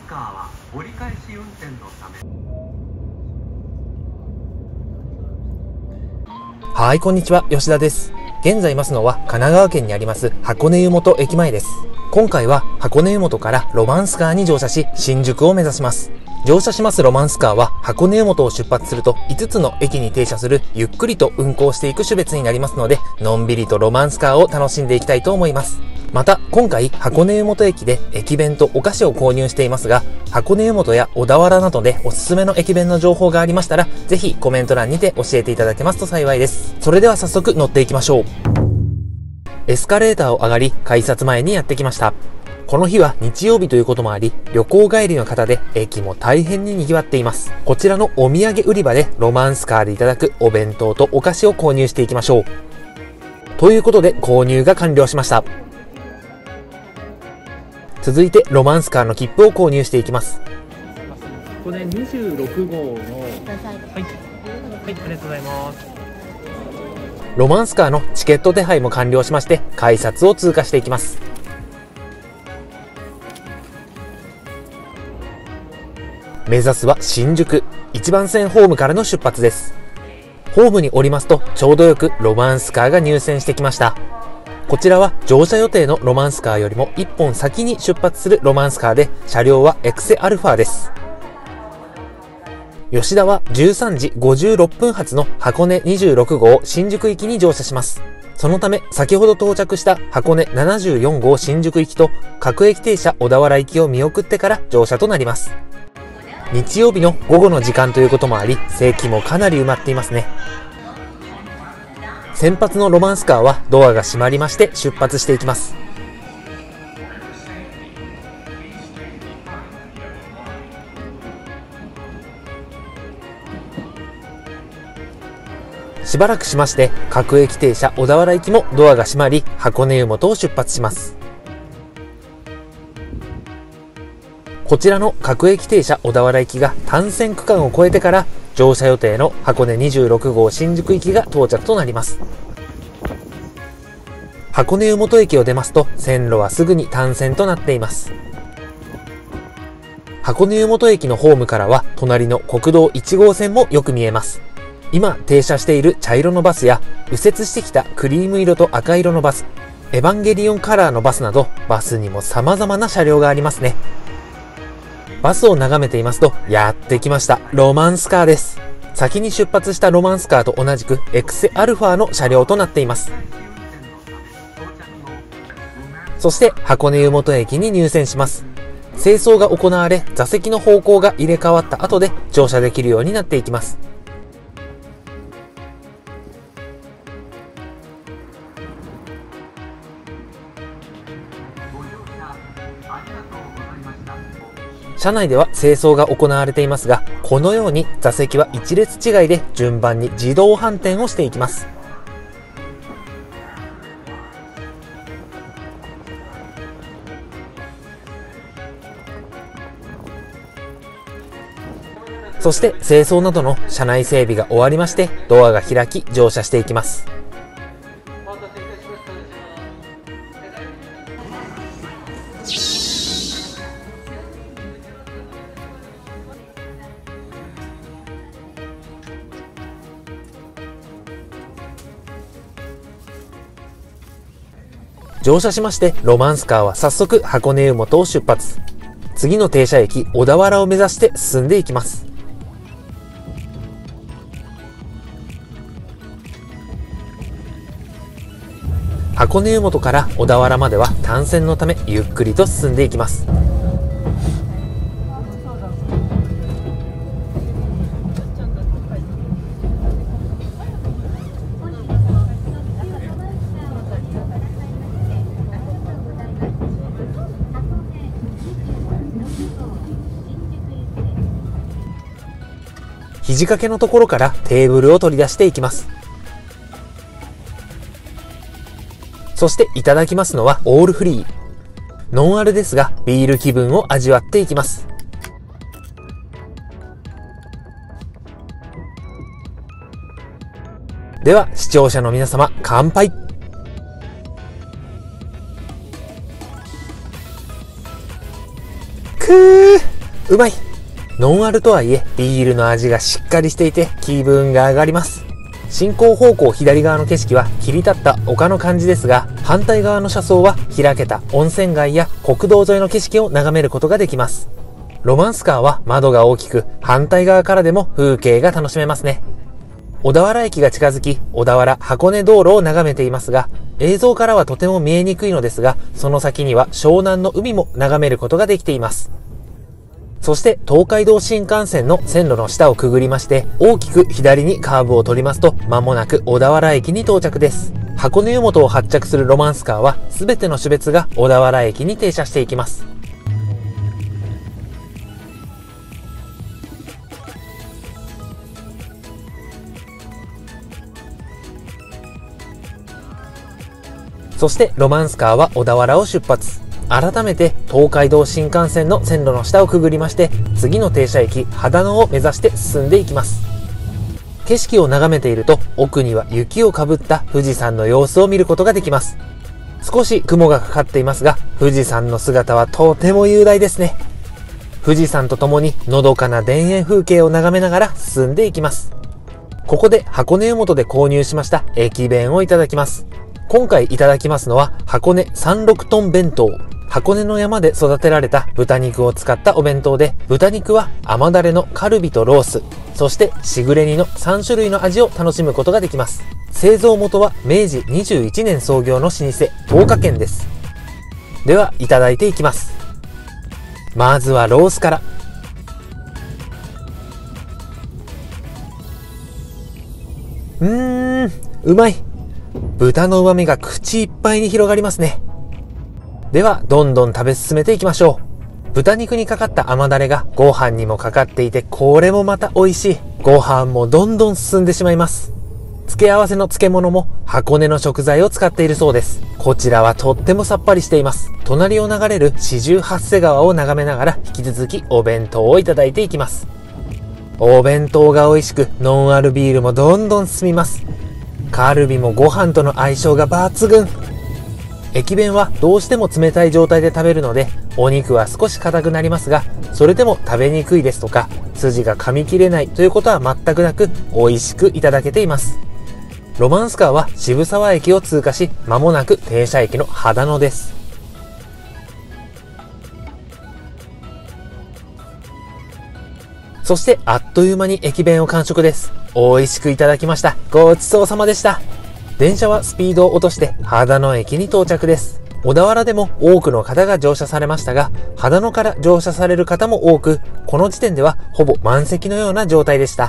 カーは折り返し運転のため。 はい、こんにちは、吉田です。現在いますのは神奈川県にあります箱根湯本駅前です。今回は箱根湯本からロマンスカーに乗車し、新宿を目指します。乗車しますロマンスカーは箱根湯本を出発すると5つの駅に停車するゆっくりと運行していく種別になりますので、のんびりとロマンスカーを楽しんでいきたいと思います。また今回箱根湯本駅で駅弁とお菓子を購入していますが、箱根湯本や小田原などでおすすめの駅弁の情報がありましたら、ぜひコメント欄にて教えていただけますと幸いです。それでは早速乗っていきましょう。エスカレーターを上がり改札前にやってきました。この日は日曜日ということもあり、旅行帰りの方で駅も大変に賑わっています。こちらのお土産売り場でロマンスカーでいただくお弁当とお菓子を購入していきましょう。ということで購入が完了しました。続いてロマンスカーの切符を購入していきます。 これ26号の、はい、ありがとうございます。 ロマンスカーのチケット手配も完了しまして、改札を通過していきます。目指すは新宿1番線ホームからの出発です。ホームに降りますとちょうどよくロマンスカーが入線してきました。こちらは乗車予定のロマンスカーよりも1本先に出発するロマンスカーで、車両はエクセアルファです。吉田は13時56分発の箱根26号新宿行きに乗車します。そのため先ほど到着した箱根74号新宿行きと各駅停車小田原行きを見送ってから乗車となります。日曜日の午後の時間ということもあり、席もかなり埋まっていますね。先発のロマンスカーはドアが閉まりまして出発していきます。しばらくしまして各駅停車小田原行きもドアが閉まり、箱根湯本を出発します。こちらの各駅停車小田原行きが単線区間を越えてから乗車予定の箱根26号新宿行きが到着となります。箱根湯本駅を出ますと線路はすぐに単線となっています。箱根湯本駅のホームからは隣の国道1号線もよく見えます。今停車している茶色のバスや右折してきたクリーム色と赤色のバス、エヴァンゲリオンカラーのバスなど、バスにも様々な車両がありますね。バスを眺めていますと、やってきました。ロマンスカーです。先に出発したロマンスカーと同じくエクセアルファの車両となっています。そして箱根湯本駅に入線します。清掃が行われ、座席の方向が入れ替わった後で乗車できるようになっていきます。車内では清掃が行われていますが、このように座席は一列違いで順番に自動反転をしていきます。そして清掃などの車内整備が終わりまして、ドアが開き乗車していきます。乗車しましてロマンスカーは早速箱根湯本を出発。次の停車駅小田原を目指して進んでいきます。箱根湯本から小田原までは単線のためゆっくりと進んでいきます。肘掛けのところからテーブルを取り出していきます。そしていただきますのはオールフリー。ノンアルですがビール気分を味わっていきます。では視聴者の皆様、乾杯。くーうまい。ノンアルとはいえ、ビールの味がしっかりしていて気分が上がります。進行方向左側の景色は切り立った丘の感じですが、反対側の車窓は開けた温泉街や国道沿いの景色を眺めることができます。ロマンスカーは窓が大きく、反対側からでも風景が楽しめますね。小田原駅が近づき、小田原箱根道路を眺めていますが、映像からはとても見えにくいのですが、その先には湘南の海も眺めることができています。そして東海道新幹線の線路の下をくぐりまして、大きく左にカーブを取りますと、間もなく小田原駅に到着です。箱根湯本を発着するロマンスカーは、すべての種別が小田原駅に停車していきます。そしてロマンスカーは小田原を出発。改めて東海道新幹線の線路の下をくぐりまして、次の停車駅秦野を目指して進んでいきます。景色を眺めていると、奥には雪をかぶった富士山の様子を見ることができます。少し雲がかかっていますが、富士山の姿はとても雄大ですね。富士山とともにのどかな田園風景を眺めながら進んでいきます。ここで箱根湯本で購入しました駅弁をいただきます。今回いただきますのは箱根36トン弁当。箱根の山で育てられた豚肉を使ったお弁当で、豚肉は甘だれのカルビとロース、そしてしぐれ煮の3種類の味を楽しむことができます。製造元は明治21年創業の老舗、福岡県です。では、いただいていきます。まずはロースから。うまい。豚の旨味が口いっぱいに広がりますね。では、どんどん食べ進めていきましょう。豚肉にかかった甘だれがご飯にもかかっていて、これもまた美味しい。ご飯もどんどん進んでしまいます。付け合わせの漬物も箱根の食材を使っているそうです。こちらはとってもさっぱりしています。隣を流れる四十八瀬川を眺めながら、引き続きお弁当をいただいていきます。お弁当が美味しく、ノンアルビールもどんどん進みます。カルビもご飯との相性が抜群。駅弁はどうしても冷たい状態で食べるので、お肉は少し硬くなりますが、それでも食べにくいですとか、筋が噛み切れないということは全くなく、美味しくいただけています。ロマンスカーは渋沢駅を通過し、間もなく停車駅の秦野です。そしてあっという間に駅弁を完食です。美味しくいただきました。ごちそうさまでした。電車はスピードを落として秦野駅に到着です。小田原でも多くの方が乗車されましたが、秦野から乗車される方も多く、この時点ではほぼ満席のような状態でした。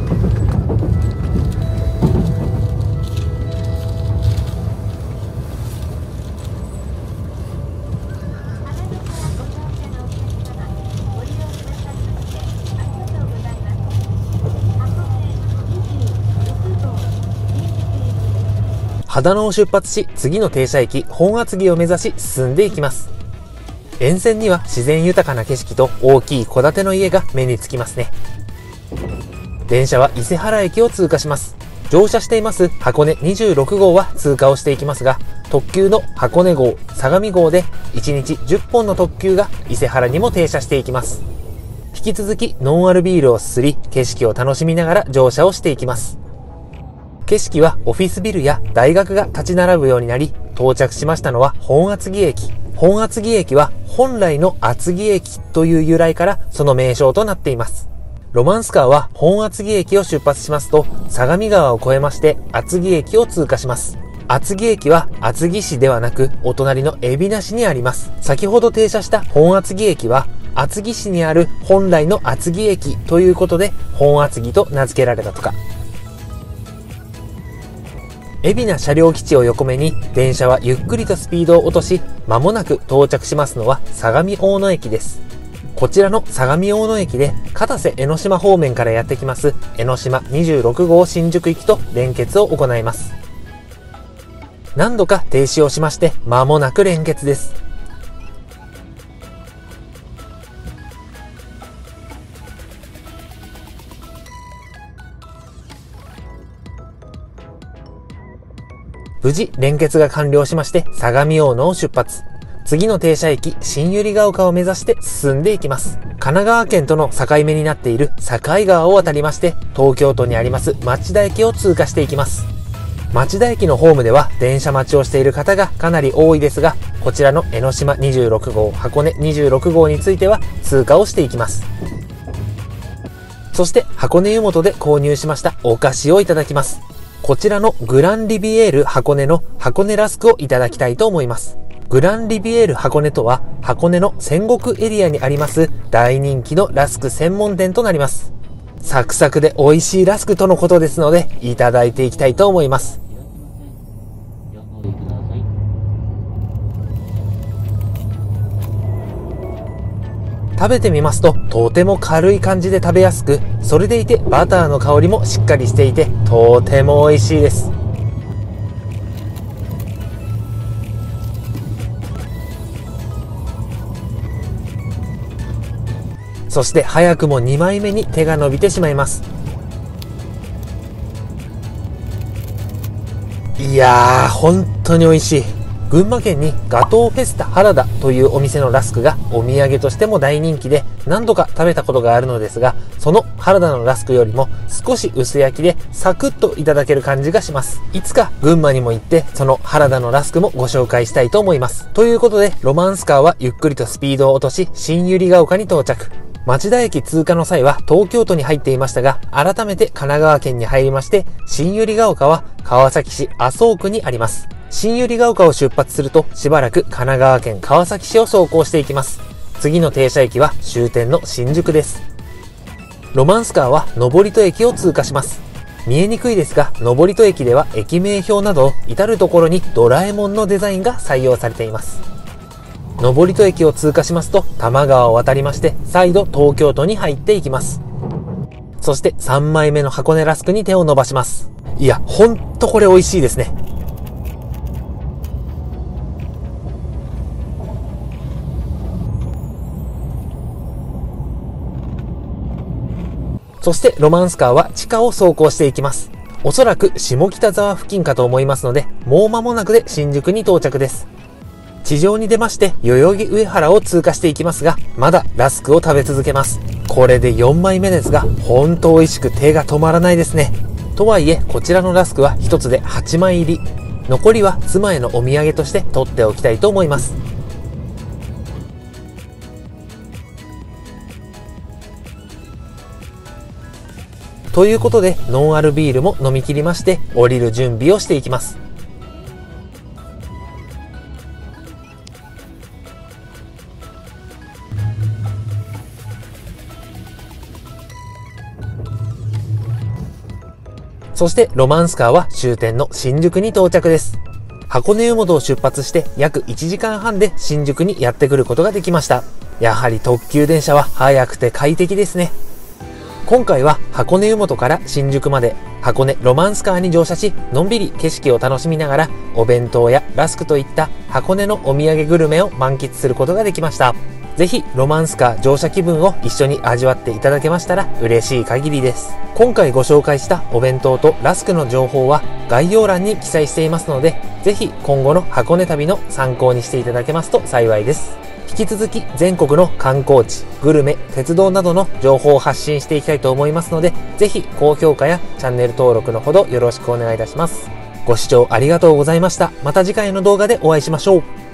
秦野を出発し、次の停車駅本厚木を目指し進んでいきます。沿線には自然豊かな景色と大きい戸建ての家が目につきますね。電車は伊勢原駅を通過します。乗車しています箱根26号は通過をしていきますが、特急の箱根号、相模号で1日10本の特急が伊勢原にも停車していきます。引き続きノンアルビールをすすり、景色を楽しみながら乗車をしていきます。景色はオフィスビルや大学が立ち並ぶようになり、到着しましたのは本厚木駅。本厚木駅は本来の厚木駅という由来からその名称となっています。ロマンスカーは本厚木駅を出発しますと、相模川を越えまして厚木駅を通過します。厚木駅は厚木市ではなく、お隣の海老名市にあります。先ほど停車した本厚木駅は厚木市にある本来の厚木駅ということで、本厚木と名付けられたとか。海老名車両基地を横目に、電車はゆっくりとスピードを落とし、間もなく到着しますのは相模大野駅です。こちらの相模大野駅で、片瀬江ノ島方面からやってきます江ノ島26号新宿行きと連結を行います。何度か停止をしまして、間もなく連結です。無事連結が完了しまして、相模大野を出発。 次の停車駅、新百合ヶ丘を目指して進んでいきます。神奈川県との境目になっている境川を渡りまして、東京都にあります町田駅を通過していきます。町田駅のホームでは電車待ちをしている方がかなり多いですが、こちらの江ノ島26号、箱根26号については通過をしていきます。そして箱根湯本で購入しましたお菓子をいただきます。こちらのグランリビエール箱根の箱根ラスクをいただきたいと思います。グランリビエール箱根とは箱根の戦国エリアにあります大人気のラスク専門店となります。サクサクで美味しいラスクとのことですので、いただいていきたいと思います。食べてみますと、とても軽い感じで食べやすく、それでいてバターの香りもしっかりしていて、とても美味しいです。そして早くも2枚目に手が伸びてしまいます。いやー、本当に美味しい。群馬県にガトーフェスタ原田というお店のラスクがお土産としても大人気で、何度か食べたことがあるのですが、その原田のラスクよりも少し薄焼きでサクッといただける感じがします。いつか群馬にも行って、その原田のラスクもご紹介したいと思います。ということで、ロマンスカーはゆっくりとスピードを落とし、新百合ヶ丘に到着。町田駅通過の際は東京都に入っていましたが、改めて神奈川県に入りまして、新百合ヶ丘は川崎市麻生区にあります。新百合ヶ丘を出発すると、しばらく神奈川県川崎市を走行していきます。次の停車駅は終点の新宿です。ロマンスカーは登戸駅を通過します。見えにくいですが、登戸駅では駅名標など至るところにドラえもんのデザインが採用されています。登戸駅を通過しますと、多摩川を渡りまして、再度東京都に入っていきます。そして3枚目の箱根ラスクに手を伸ばします。いや、ほんとこれ美味しいですね。そしてロマンスカーは地下を走行していきます。おそらく下北沢付近かと思いますので、もう間もなくで新宿に到着です。地上に出まして代々木上原を通過していきますが、まだラスクを食べ続けます。これで4枚目ですが、ほんと美味しく手が止まらないですね。とはいえ、こちらのラスクは1つで8枚入り。残りは妻へのお土産として取っておきたいと思います。ということで、ノンアルビールも飲み切りまして、降りる準備をしていきます。そしてロマンスカーは終点の新宿に到着です。箱根湯本を出発して約1時間半で新宿にやってくることができました。やはり特急電車は速くて快適ですね。今回は箱根湯本から新宿まで箱根ロマンスカーに乗車し、のんびり景色を楽しみながらお弁当やラスクといった箱根のお土産グルメを満喫することができました。ぜひロマンスカー乗車気分を一緒に味わっていただけましたら嬉しい限りです。今回ご紹介したお弁当とラスクの情報は概要欄に記載していますので、ぜひ今後の箱根旅の参考にしていただけますと幸いです。引き続き全国の観光地、グルメ、鉄道などの情報を発信していきたいと思いますので、ぜひ高評価やチャンネル登録のほどよろしくお願いいたします。ご視聴ありがとうございました。また次回の動画でお会いしましょう。